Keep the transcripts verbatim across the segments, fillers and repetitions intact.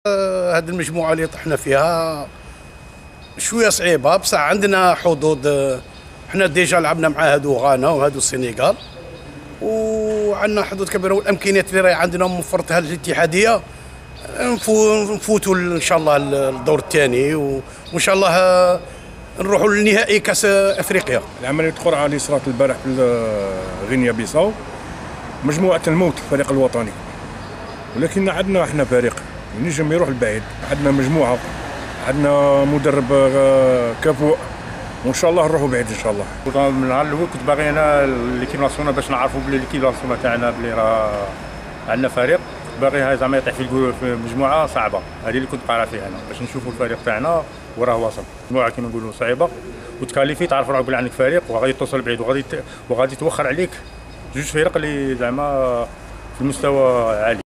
هذه المجموعة اللي طحنا فيها شوية صعيبة، بصح عندنا حظوظ. حنا ديجا لعبنا مع هادو غانا وهادو السنغال، وعندنا حظوظ كبيرة، والامكانيات اللي راهي عندنا موفرتها الاتحادية نفوتوا ان شاء الله الدور الثاني، وان شاء الله نروحوا لنهائي كاس افريقيا. العملية القرعة اللي صارت البارح في غينيا بيساو مجموعة الموت الفريق الوطني، ولكن عندنا احنا فريق ينجم يروح البعيد، عندنا مجموعة، عندنا مدرب كفؤ، وان شاء الله نروحوا بعيد ان شاء الله. من النهار الاول كنت باغي انا ليكيب ناسيونال باش نعرفوا بلي ليكيب ناسيونال تاعنا بلي راه عندنا فريق باغي زعما يطيح في في مجموعه صعبه، هذه اللي كنت قارع فيها انا باش نشوفوا الفريق تاعنا وراه واصل. مجموعه كيما نقولوا صعيبه وتكاليفي، تعرف روحك بلي عندك فريق وغادي توصل بعيد، وغادي وغادي توخر عليك جوج فرق اللي زعما في المستوى عالي.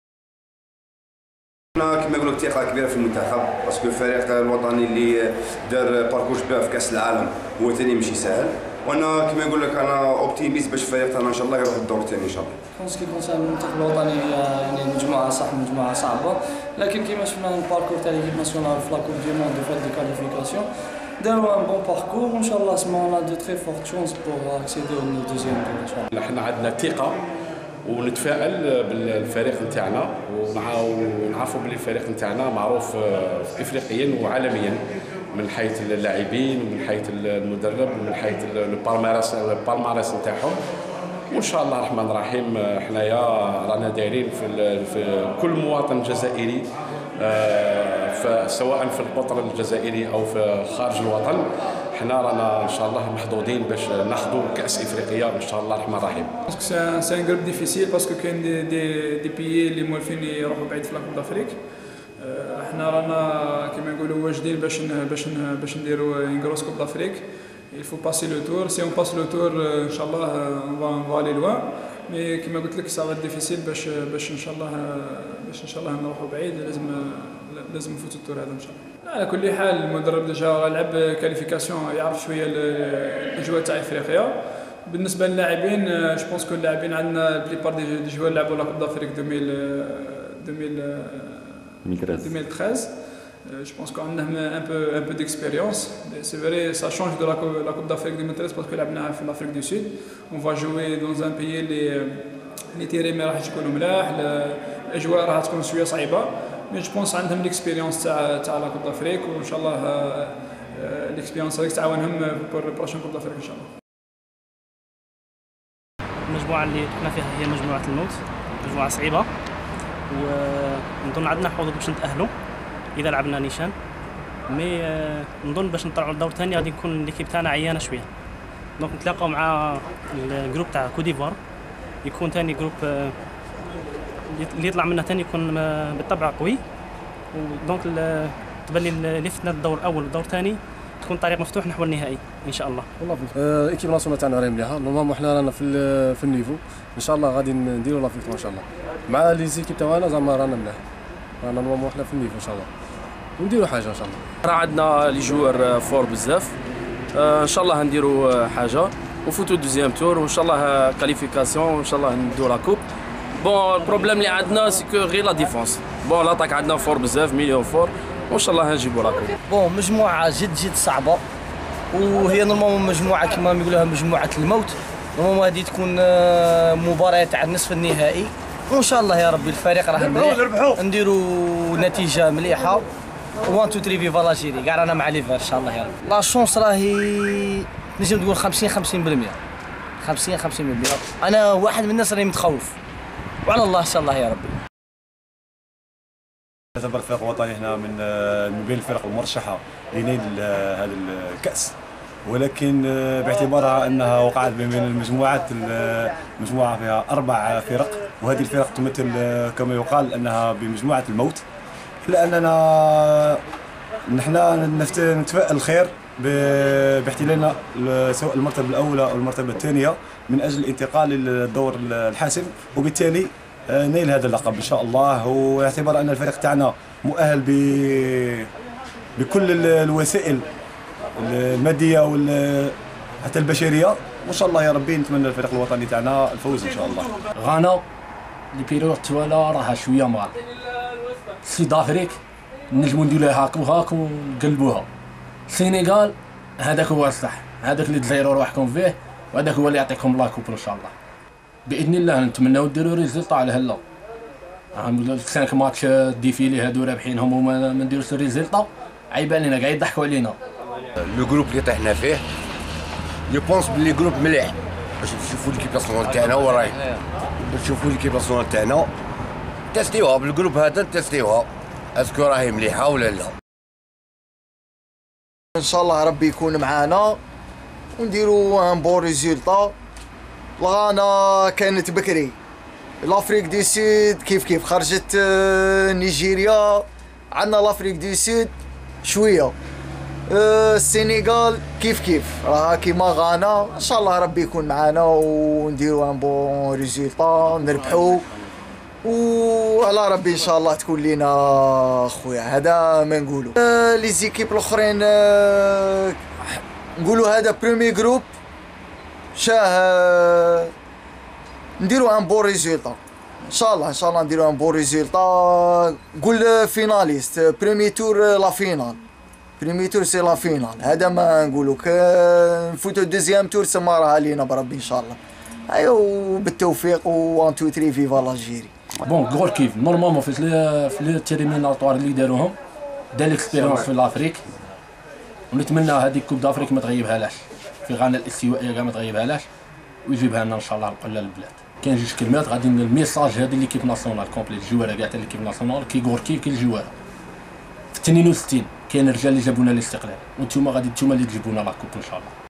انا كما يقولوا ثقه كبيره في المنتخب، باسكو الفريق الوطني اللي دار باركور شباب في كاس العالم هو ثاني ماشي سهل، وانا كما يقول لك انا اوبتيميست باش الفريق تاعنا ان شاء الله يروح الدور الثاني ان شاء الله. كونس كي كونسيرن المنتخب الوطني يعني مجموعه صح مجموعه صعبه، لكن كيما شفنا الباركور تاع ليكيب ناسيونال في لاكوب دي موند فات دي كاليفيكاسيون داروا ان بون باركور، وان شاء الله سمعنا دو تري فورت شونس بور اكسيدي او دوزيام تور ان شاء الله. احنا عندنا ثقه ونتفائل بالفريق نتاعنا، ونعرفوا بلي الفريق نتاعنا معروف افريقيا وعالميا من حيث اللاعبين ومن حيث المدرب ومن حيث البالمارس البالمارس نتاعهم. وان شاء الله الرحمن الرحيم حنايا رانا دايرين في, في كل مواطن جزائري سواء في القطر الجزائري او في خارج الوطن، حنا رانا ان شاء الله محظوظين باش ناخذوا كاس افريقيا ان شاء الله الرحمن الرحيم. باسكو سي سي ان جروب ديفيسيل، باسكو كاين دي دي دي بيي اللي مولفين يروحوا بعيد في لاكوب دافريك. احنا رانا كما نقولوا واجدين باش باش باش نديروا ان غروس كوب دافريك. il faut passer le tour. Si on passe le tour ان شاء الله on va on va aller loin. مي كما قلت لك صعب ديفيسيل باش باش ان شاء الله باش ان شاء الله نروحوا بعيد، لازم لازم نفوتوا التور هذا ان شاء الله. على كل حال المدرب ديجا لعب كاليفيكاسيون، يعرف شويه الاجواء تاع افريقيا. بالنسبه للاعبين جو بونس كو اللاعبين عندنا بلي بار دي جوار لعبوا لا كوب دافريك ألفين وثلاثة عشر. Je pense qu'on a un peu, un peu d'expérience. C'est vrai, ça change de la, la Coupe d'Afrique deux mille treize parce que l'Afrique du Sud, on va jouer dans un pays les les terrains راح يكونوا ملاح، الاجواء راح تكون شويه صعيبه، mais je pense عندهم l'expérience تاع تاع لا كوب دافريك، وان شاء الله l'expérience هذيك تعاونهم pour la prochaine Coupe d'Afrique ان شاء الله. المجموعه اللي احنا فيها هي مجموعه الموت، مجموعه صعيبه، ونظن عندنا حظوظ باش نتاهلوا اذا لعبنا نيشان. مي نظن باش نطلعوا للدور الثاني غادي نكون ليكيب تاعنا عيانه شويه، دونك نتلاقاو مع الجروب تاع كوديفوار، يكون ثاني جروب اللي يطلع منه ثاني يكون بالطبع قوي، ودونك تبان لي اللي فتنا الدور الاول والدور الثاني تكون طريق مفتوح نحو النهائي ان شاء الله. والله الايكيب ناسيونال تاعنا راهي مليحه، نورمالمون حنا رانا في في النيفو ان شاء الله غادي نديروا لا فيكتور ان شاء الله مع لي زيكيب تاعنا، زعما رانا مليح، رانا نورمالمون حنا في النيفو ان شاء الله ونديروا حاجه ان شاء الله. راه عندنا لي جوار فور بزاف، ان شاء الله نديروا حاجه ونفوتوا دوزيام تور، وان شاء الله كاليفيكاسيون، وان شاء الله نديروا لا كوب. بون البروبليم اللي عندنا سي كو غير لا ديفونس، بون لاطاك عندنا فور بزاف مليون فور، وان شاء الله نجيبوا لا كوب. بون مجموعه جد جد صعبه، وهي نورمالمون مجموعه كما يقولوها مجموعه الموت. نورمالمون هذه تكون مباراه تاع النصف النهائي، وان شاء الله يا ربي الفريق راه مليح، نديروا نتيجه مليحه. واحد اثنين ثلاثة فيفا لاجيري، كاع رانا مع ليفر ان شاء الله يا رب. لا شونس راهي نجم تقول خمسين خمسين بالمئة، خمسين خمسين بالمئة. انا واحد من الناس راني متخوف، وعلى الله ان شاء الله يا ربي. نعتبر الفريق الوطني هنا من من بين الفرق المرشحه لنيل هذا الكاس، ولكن باعتبارها انها وقعت بين المجموعات، المجموعه فيها اربع فرق، وهذه الفرق تمثل كما يقال انها بمجموعه الموت، لاننا نحن نتفائل الخير باحتلالنا سواء المرتبه الاولى او المرتبه الثانيه من اجل الانتقال للدور الحاسم، وبالتالي نيل هذا اللقب ان شاء الله. واعتبار ان الفريق تاعنا مؤهل ب بكل الوسائل الماديه وال حتى البشريه، وان شاء الله يا ربي نتمنى الفريق الوطني تاعنا الفوز ان شاء الله. غانا لي بيريود توالا راها شويه مغال، سيد افريك نجمو نديروها هاك وهاك ونقلبوها. السنغال هذاك هو الصح، هذاك اللي تزيروا روحكم فيه وهذاك هو اللي يعطيكم لا كوب ان شاء الله باذن الله. نتمناو ديروا ريزلطا على هلا. خمسة ماتش ديفيلي هادو رابحينهم وما ما نديروش ريزلطا، عيب علينا قاعد يضحكوا علينا. لو جروب اللي طيحنا فيه جو بونس بلي جروب مليح باش نشوفوا ليكيباسيون تاعنا وراي نشوفوا ليكيباسيون تاعنا تيستيوها بالجروب هذا تيستيوها اسكو راهي مليحه ولا لا. ان شاء الله ربي يكون معانا ونديروا ان بون ريزولطا. الغانا كانت بكري، لافريك دي سود كيف كيف خرجت نيجيريا، عندنا لافريك دي سود شويه، السنغال كيف كيف راه كيما غانا. ان شاء الله ربي يكون معانا ونديروا ان بون ريزولطا نربحوا وعلى ربي ان شاء الله تكون لينا خويا. هذا ما نقولوا. لي زيكيب الاخرين نقولوا هذا بريمي جروب شاه نديروا ان بون ريزولطا ان شاء الله. ان شاء الله نديروا ان بون ريزولطا. نقول فيناليست بريمي تور لا فينال، بريمي تور سي لا فينال. هذا ما نقولوا نفوتوا دوزيام تور سما راها لينا بربي ان شاء الله. ايوا بالتوفيق و واحد اثنين ثلاثة فيفا لاجيري. بون غور كيف نورمالمون في في لي تيرميناتوار اللي داروهم دا ليكسبيريونس في الافريك، ونتمنى هذيك كوب دافريك ما تغيبهالاش في غانا الاستوائيه كاع ما تغيبهالاش ويجيبها لنا ان شاء الله كل البلاد. كاين جوج كلمات غادي الميساج هذا ليكيب ناسيونال كومبلي الجواره كاع تاع ليكيب ناسيونال كي غور كيف كي الجواره. في اثنين وستين كاين الرجال اللي جابونا الاستقلال وانتوما غادي نتوما اللي تجيبونا لا كوب ان شاء الله.